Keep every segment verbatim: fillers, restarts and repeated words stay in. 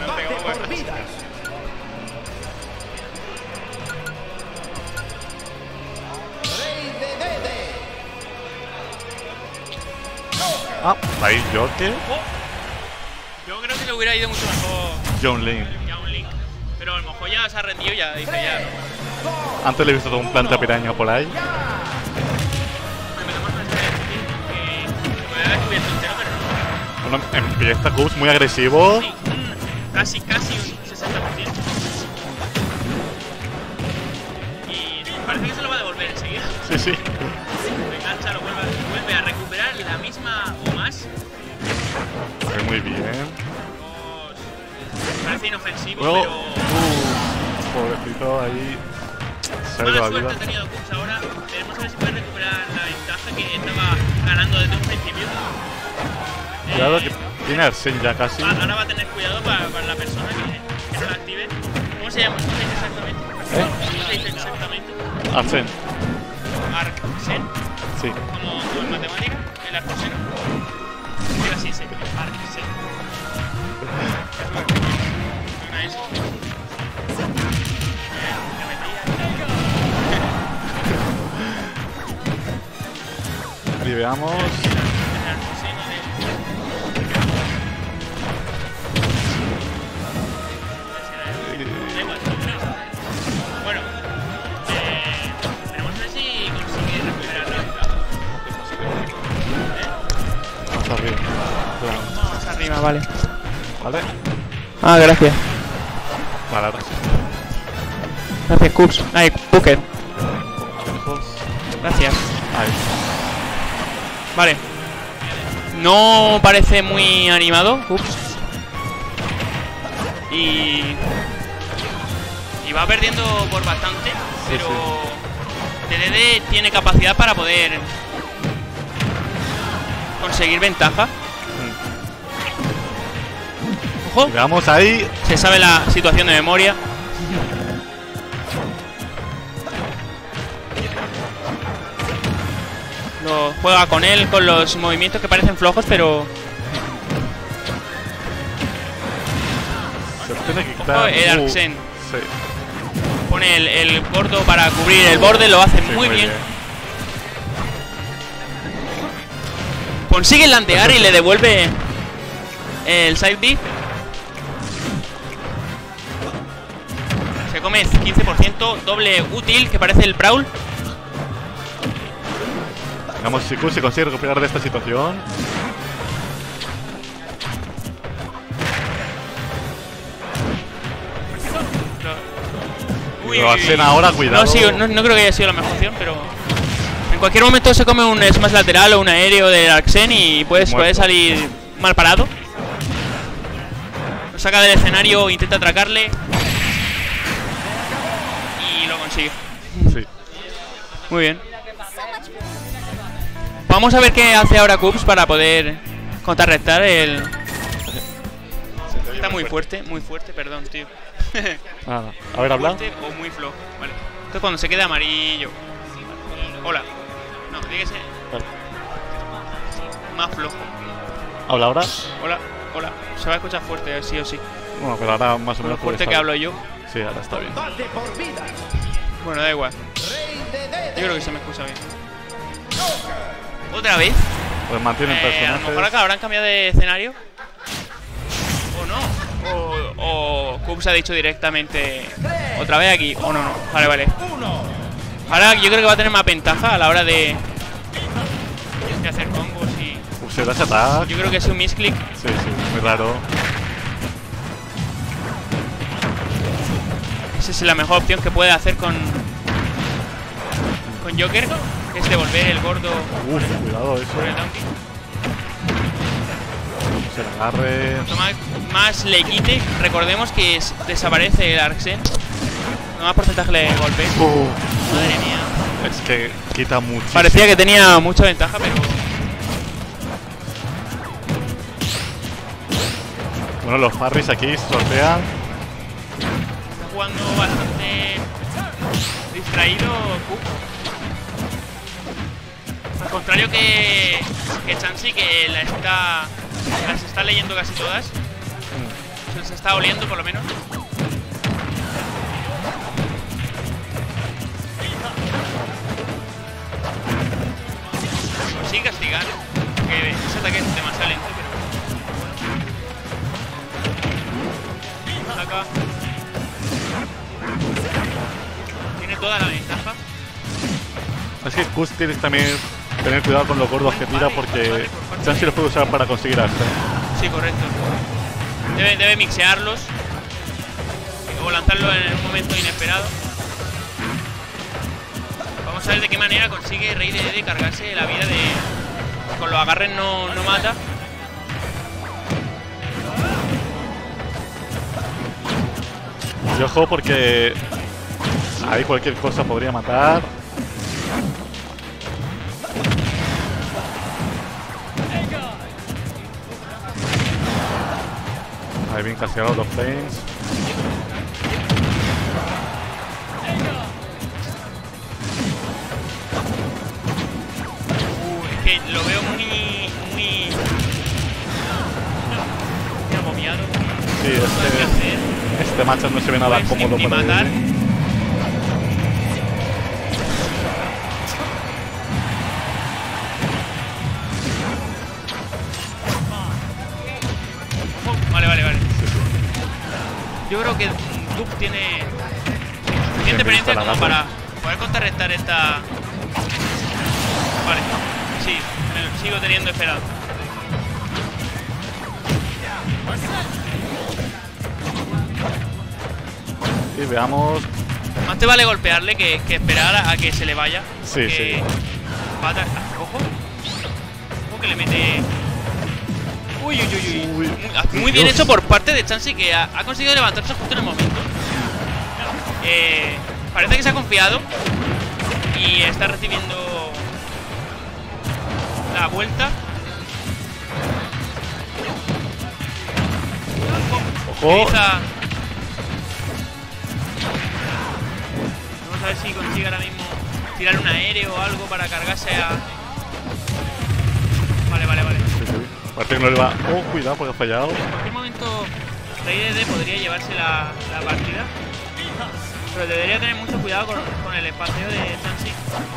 Ah, ahí Joker. Oh. Yo creo que le hubiera ido mucho mejor John Link. John Link. Pero a lo mejor ya se ha rendido, ya dice ya. ¿No? Antes le he visto todo un planta piraña por ahí. Empezamos a hacer que se puede haber cubierto entero, pero no. Bueno, empieza Cubs muy agresivo. Sí, mm, casi, casi un sesenta por ciento. Y parece que se lo va a devolver enseguida. Sí, sí. Lo engancha, lo vuelve, vuelve a recuperar la misma o más. Muy bien. Pues, parece inofensivo, Luego, pero... uh, pobrecito ahí. Se ha ido Mala la vida. suerte ha tenido Cubs ahora. Veremos a ver si puede recuperar la ventaja que estaba ganando desde un principio. Cuidado Eh, que tiene Arsene ya casi. Ahora va a tener cuidado para, para la persona que, que no la active. ¿Cómo se llama? ¿Cómo se dice exactamente? ¿Eh? ¿Cómo se dice exactamente? Arsene. Arcsen. Sí. Como, como en matemática, el arcoseno. Era así, sí. Arcsen. Una S. Ahí veamos. Bueno, eh, veremos a ver si consigue recuperar la ventaja. Más arriba. Más arriba, vale. Vale. Ah, gracias. Vale, ahora sí. Gracias, Cubs. Ay, Bucket. Lejos. Gracias. Ahí. Vale. No parece muy animado, Cubs. Y... Y va perdiendo por bastante, pero sí. D D D tiene capacidad para poder conseguir ventaja. Ojo, Veamos ahí. se sabe la situación de memoria. Lo juega con él, con los movimientos que parecen flojos, pero Se tiene que ojo, quitar. el Uh, Arsene sí. pone el, el gordo para cubrir el borde, lo hace Sí, muy bien. Consigue landear y le devuelve el side B. Se come quince por ciento, doble útil, que parece el Brawl. Veamos si Cubs se consigue recuperar de esta situación. Uy, Lo hacen ahora, cuidado. No, sí, no, no creo que haya sido la mejor opción, pero en cualquier momento se come un smash lateral o un aéreo del Arxen y puedes, puede salir mal parado. Lo saca del escenario, intenta atracarle y lo consigue. Sí. Muy bien. Vamos a ver qué hace ahora Cubs para poder contrarrestar el... Está muy fuerte, muy fuerte, perdón, tío. Ah, a ver, habla. Fuerte o muy flojo. Vale. Esto es cuando se queda amarillo. Hola. No, dígase Vale. más flojo. ¿Habla ahora? Hola, hola. Se va a escuchar fuerte, sí o sí. Bueno, pero ahora más o Lo menos. fuerte puede que estar. hablo yo. Sí, ahora está bien. Bueno, da igual. Yo creo que se me escucha bien. ¿Otra vez? Pues mantienen Eh, a lo personajes. mejor acá habrán cambiado de escenario. O no. O, o Cubs ha dicho directamente otra vez aquí. O no, no. Vale, vale. Ahora yo creo que va a tener más ventaja a la hora de, de hacer combos y... Uf, se da ese attack. Yo creo que es un misclick. Sí, sí, muy raro. Esa es la mejor opción que puede hacer con con Joker, que es devolver el gordo Uf, cuidado eso. por el donkey. Se le agarre. Cuanto más, más le quite, recordemos que es- desaparece el Arxen. Cuanto más porcentaje le golpee. Uh, Madre mía. es que quita muchísimo. Parecía que tenía mucha ventaja, pero... Bueno, los parries aquí sortean. Está jugando bastante distraído Cubs. Al contrario que, que Chansey, que la está, las está leyendo casi todas. Se, se está oliendo por lo menos. Consigue castigar. Que ese ataque es demasiado lento, pero bueno. Acá. Tiene toda la ventaja. Es que Gus tiene que también tener cuidado con los gordos que tira porque Chansey los puede usar para conseguir Arsen. Sí, correcto. Debe, debe mixearlos o lanzarlo en un momento inesperado. Vamos a ver de qué manera consigue Rey de Ede cargarse la vida de... Con los agarres no, no mata. Y ojo porque ahí cualquier cosa podría matar. Ahí bien castigado los Flames. Uh, es que lo veo muy... muy... muy agobiado. Sí, No sabe qué este, hacer. este matchup no se ve nada Pues cómodo ni- ni para matar. él. Vale, vale, vale. Yo creo que Duke tiene suficiente experiencia como para poder contrarrestar esta... Vale, sí, me sigo teniendo esperanza. Y veamos. Más te vale golpearle que, que esperar a, a que se le vaya. Sí, sí. Va a ojo. Ojo que le mete... Uy, uy, uy, uy. Uy, Muy, muy bien Dios. hecho por parte de Chansey, que ha, ha conseguido levantarse justo en el momento. Eh, parece que se ha confiado y está recibiendo la vuelta. Ojo. Utiliza... Vamos a ver si consigue ahora mismo tirar un aéreo o algo para cargarse a... Vale, vale, vale. Sí, sí. Parece que no le va. Oh, cuidado porque ha fallado. En cualquier momento Rey de Ede podría llevarse la, la partida, pero debería tener mucho cuidado con, con el espaceo de Chansey.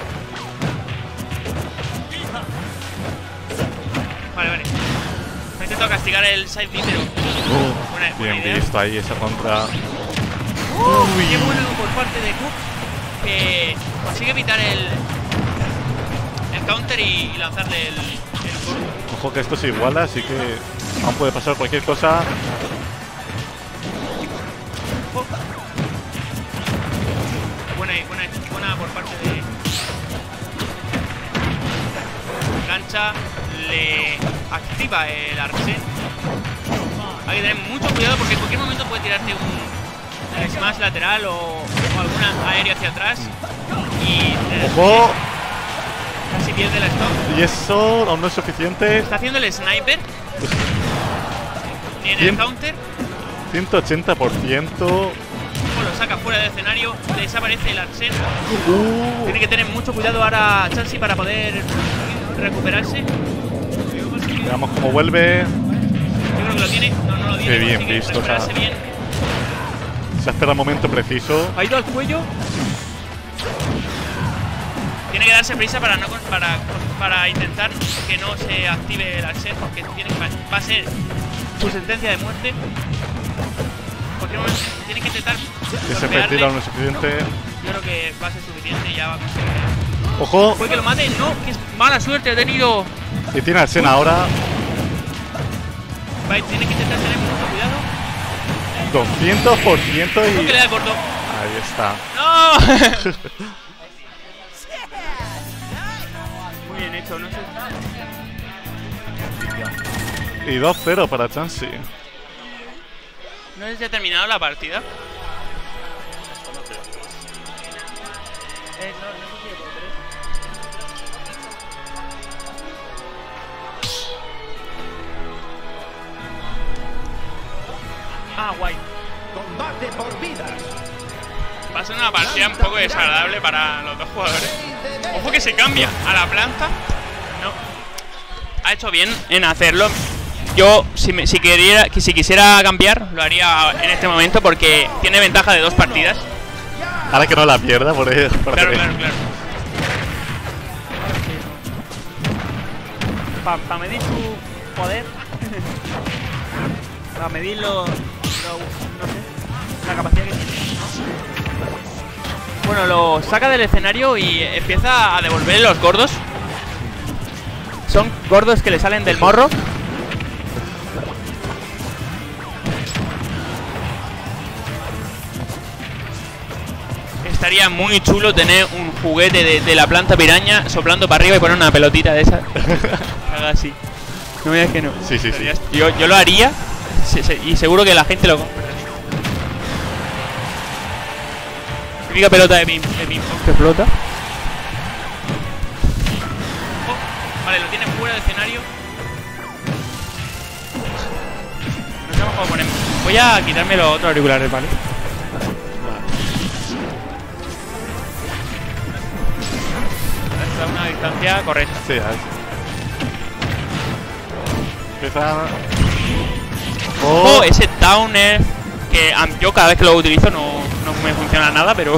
Vale, vale. Me he intentado castigar el side B, pero Oh, buena, buena bien idea. visto ahí esa contra. Uy, qué bueno por parte de Cook, que consigue evitar el, el counter y, y lanzarle el, el gol. Ojo que esto se iguala, así que aún puede pasar cualquier cosa. Oh. Buena, buena, buena por parte de... Gancha, le activa el Arsen. Hay que tener mucho cuidado porque en cualquier momento puede tirarte un smash lateral o, o alguna aérea hacia atrás y eh, Ojo. casi pierde la stop. Y eso aún no es suficiente. Está haciendo el sniper ni en el Bien. counter. ciento ochenta por ciento. Como lo saca fuera del escenario, desaparece el Arsen. Uh, Tiene que tener mucho cuidado ahora Chansey para poder recuperarse. veamos cómo vuelve. Yo creo que lo tiene. No, no lo tiene. Qué bien consigue visto, o sea. recuperarse bien. Se espera el momento preciso. Ha ido al cuello. Tiene que darse prisa para no para, para intentar que no se active el Arsen, porque tiene, va a ser su sentencia de muerte. En cualquier momento tiene que intentar Que se golpearle. retira aún no es suficiente. Yo creo que va a ser suficiente y ya va a conseguir. Ojo. Puede que lo mate. No, que es mala suerte ha tenido. Y tiene al Sen ahora. Va, tiene que intentar tener mucho cuidado. doscientos por ciento Creo y. que le da corto. Ahí está. ¡No! Muy bien hecho, no sé. Y dos cero para Chansey. No sé si ha terminado la partida. Eh, no, no sé si por tres. Ah, guay. Combate por vidas. Va a ser una partida un poco desagradable para los dos jugadores. Ojo que se cambia a la planta. No. Ha hecho bien en hacerlo. yo si, me, si, queriera, si quisiera cambiar, lo haría en este momento porque tiene ventaja de dos partidas. Ahora que no la pierda, por eso. Por Claro, ahí. claro, claro. Para pa medir su poder. Para medir lo, lo- no sé, la capacidad que tiene, ¿no? Bueno, lo saca del escenario y empieza a devolver los gordos. Son gordos que le salen del morro. Estaría muy chulo tener un juguete de, de la planta piraña soplando para arriba y poner una pelotita de esa. Haga así. No me digas que no. Sí, sí, sí. Yo, yo lo haría se- se- y seguro que la gente lo compra. Típica pelota de ping de ping pong que flota. Oh, vale, lo tienen fuera del escenario. No sabemos cómo ponemos. Voy a quitarme los otros auriculares, ¿vale? A una distancia correcta. Sí, a ver. Empieza. Oh, ese downer que am, yo cada vez que lo utilizo no, no me funciona nada, pero...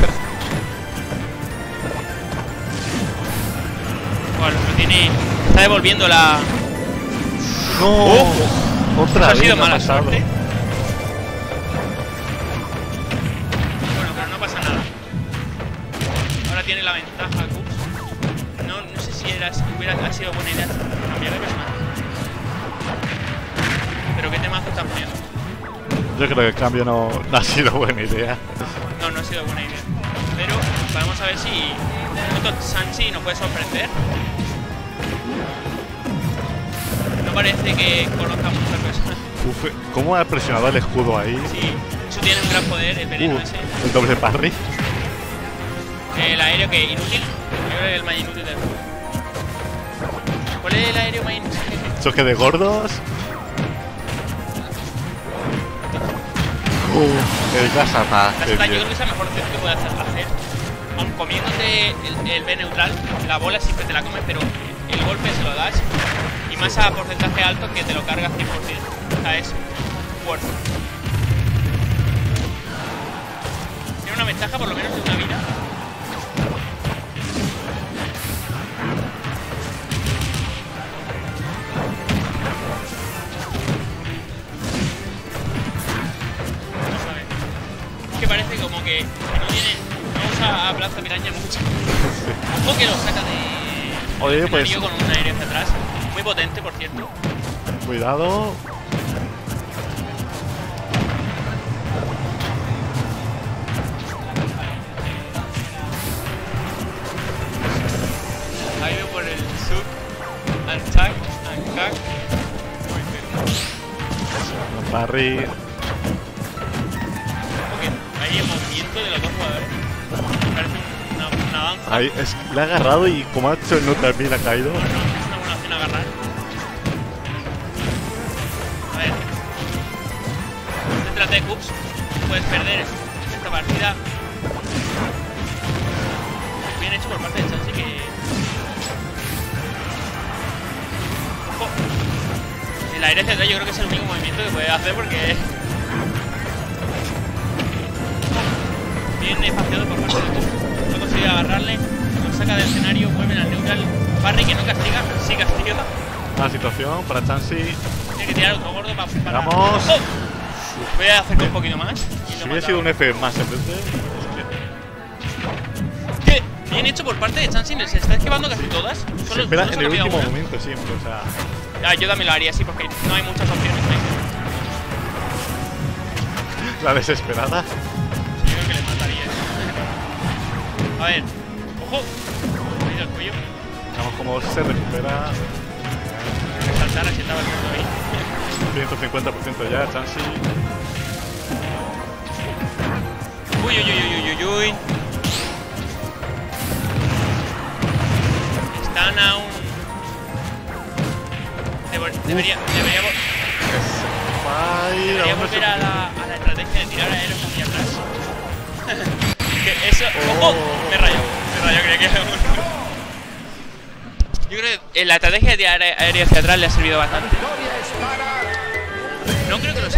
Bueno, lo tiene... Está devolviendo la... No. Oh, Otra ha vez sido me ha mala pasado. suerte. Bueno, pero no pasa nada. Ahora tiene la ventaja Cubs. No, no sé si era, si hubiera ha sido buena idea cambiar de personaje. Pero qué temazo están poniendo. Yo creo que el cambio no, no ha sido buena idea. No, no ha sido buena idea. Pero vamos a ver si de pronto Sanchi nos puede sorprender. No parece que conozca muchas personas. Uf, ¿cómo ha presionado el escudo ahí? Sí, eso tiene un gran poder, el veneno Uh, ese. el doble parry. El aéreo que inútil. Yo creo que es el más inútil del juego. ¿Cuál es el aéreo más inútil? Choque de gordos. Uh, el gas attack. La qué seta, yo bien. creo que es la mejor opción que puedes hacer. hacer. Aun comiéndote el, el B neutral, la bola siempre te la comes, pero el golpe se lo das. Y más a porcentaje alto que te lo cargas cien por cien. O sea, es fuerte. Tiene una ventaja por lo menos de una vida. Vamos a ver. Es que parece como que, que no tiene. No usa a Plaza Piraña mucho. O que lo saca de. Oye, del pues- escenario con un aéreo hacia atrás. Muy potente, por cierto. Cuidado. Ha ido por el sub. Attack. Attack. El parry. Porque hay el movimiento de los dos jugadores. Parece una, una danza. Ahí, es, le ha agarrado y como ha hecho el neutral ha caído. No, es una buena opción agarrar. A ver. Céntrate, Cubs. Puedes perder esta partida. Bien hecho por parte de Chansi que... Ojo. El aire hacia atrás yo creo que es el único movimiento que puede hacer porque... Bien espaciado por parte de Cubs. No consigue agarrarle. Lo saca del escenario. Vuelven al neutral. Parry que no castiga. Sí castiga. Mala situación para Chansi. Tiene que tirar otro gordo pa- para... Vamos. ¡Oh! Voy a acercar un poquito más. y Si lo hubiera mata. sido un F más en vez de. Hostia. ¿Qué? Bien hecho por parte de Chansi. Se está esquivando casi todas. Se Solo, espera solo en se el me ha último quedado una. momento siempre, o sea. Ah, yo también lo haría así porque no hay muchas opciones. ¿eh? La desesperada. Yo creo que le mataría. A ver. ¡Ojo! Me ha ido el cuello. Vamos cómo se recupera. Hay que saltar, así estaba el mundo ahí. ciento cincuenta por ciento ya, Chansi. Uy, uy, uy, uy, uy, uy. Están aún... Debo- Debería... Debería... vo- Fire, Debería aún no se- volver a la, a la estrategia de tirar aéreos hacia atrás. Que eso... ¡Ojo! Me rayó. Me rayó, creía que era un... Yo creo que la estrategia de tirar aéreo hacia atrás le ha servido bastante. Victoria España.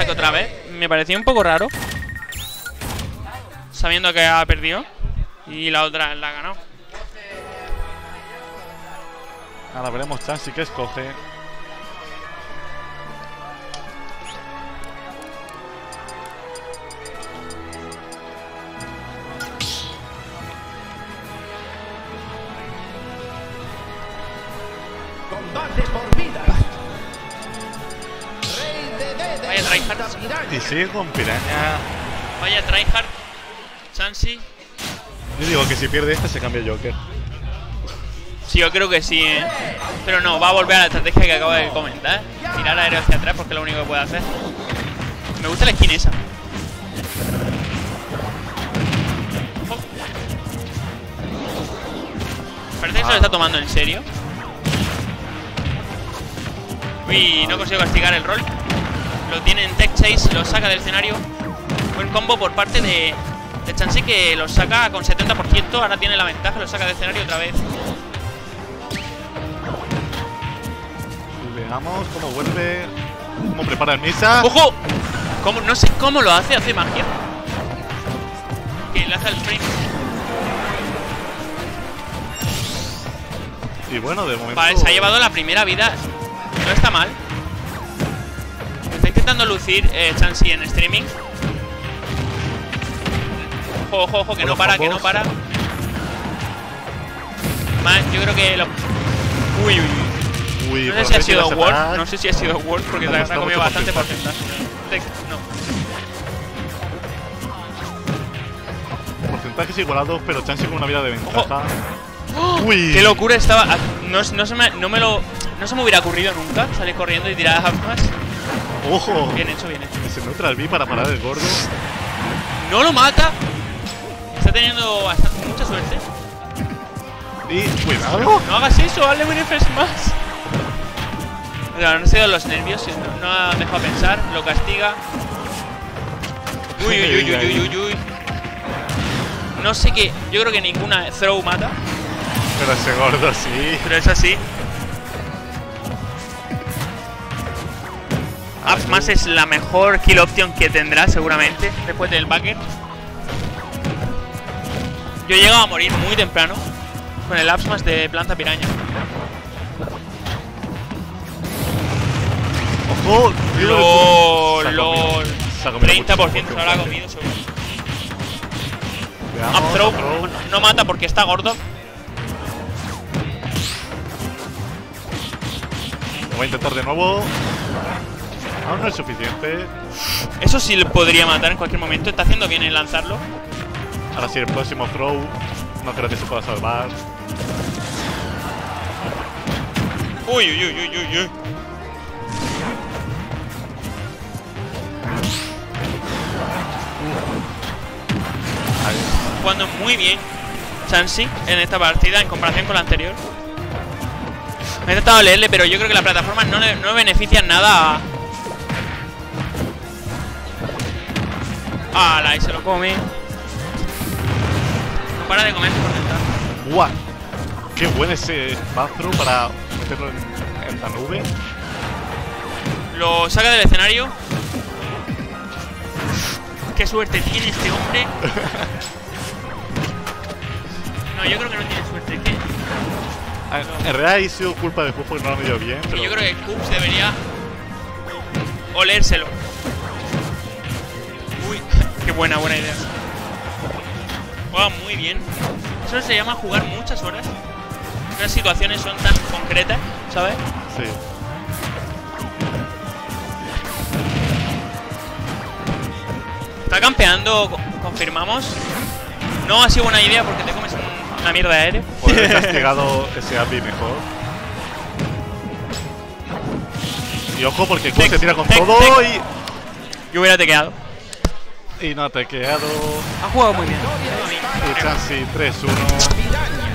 ataque otra vez. Me parecía un poco raro. Sabiendo que ha perdido. Y la otra la ha ganado. Ahora veremos Chansey que escoge. Combate por vida. Rey de Dedes Vaya tryhard. contra Piraña. Y sigue con Piraña. Vaya tryhard. Chansey. Yo digo que si pierde este se cambia Joker. Sí, yo creo que sí, ¿eh? Pero no, va a volver a la estrategia que acabo de comentar. Tirar aéreo hacia atrás porque es lo único que puede hacer. Me gusta la skin esa. Ojo. Parece que se lo está tomando en serio. Uy, no consigo castigar el rol. Lo tiene en Tech Chase, lo saca del escenario. Buen combo por parte de, de Chansey, que lo saca con setenta por ciento. Ahora tiene la ventaja, lo saca del escenario otra vez. Veamos cómo vuelve. Cómo prepara el Misa. ¡Ojo! ¿Cómo? No sé cómo lo hace, hace magia. Que le hace el frame. Y bueno, de momento. Vale, se ha llevado la primera vida. No está mal. Está intentando lucir eh, Chansey en streaming. Ojo, ojo, ojo, que no para, que no para. Man, yo creo que lo... Uy, uy, uy. Uy, No sé por si ha fin sido vas a Word, parar. no sé si ha sido Word porque Me se ha gusta comido mucho bastante porcentaje. porcentaje. No. Porcentajes igualados, pero Chansey con una vida de ventaja. ¡Oh! Uy. ¡Qué locura estaba! Ah, No, no, se me, no me lo... No se me hubiera ocurrido nunca salir corriendo y tirar a más. Ojo. Bien hecho, bien hecho. Ese neutral B para parar el gordo. ¡No lo mata! Está teniendo bastante, mucha suerte. Y cuidado. No hagas eso, hazle un F más. Claro, no se han los nervios, no, no ha dejado pensar, lo castiga. Uy, uy, uy, uy, uy, uy, uy. No sé qué, yo creo que ninguna throw mata, Pero ese gordo sí. pero es así. Up Smash es la mejor kill option que tendrá seguramente después del backer. Yo he llegado a morir muy temprano con el Up Smash de Planta Piraña. Ojo. LOL, Se ha comido- LOL. se ha comido treinta por ciento muchísimo se habrá porcentaje. comido seguro. Veamos, Up throw. throw. No mata porque está gordo. Lo voy a intentar de nuevo. Aún no es suficiente. Eso sí le podría matar en cualquier momento. Está haciendo bien en lanzarlo. Ahora sí, el próximo throw. No creo que se pueda salvar. Uy, uy, uy, uy, uy, uy. Ahí. Jugando muy bien Chansey en esta partida en comparación con la anterior. Me he intentado leerle, pero yo creo que la plataforma no le no beneficia en nada a... Ah, la y se lo come. No para de comer su porcentaje. ¡Guau! Qué buen ese bathroom para meterlo en, en la nube. Lo saca del escenario. Qué suerte tiene este hombre. No, yo creo que no tiene suerte. ¿Qué? Ah, en realidad ha sido culpa de Puff porque no lo ha medido bien. Pero... Yo creo que Cubs debería olérselo. Uy, qué buena, buena idea. Juega muy bien. Eso se llama jugar muchas horas. Las situaciones son tan concretas, ¿sabes? Sí. Está campeando, co- confirmamos. No ha sido buena idea porque te comes un- una mierda de aéreo. Por haber castigado ese Abby mejor. Y ojo porque Q Tec, se tira con tec, todo tec. Yo hubiera tequeado. y... Y no te ha quedado. Ha jugado muy bien. Y Chansey tres uno. Piraña.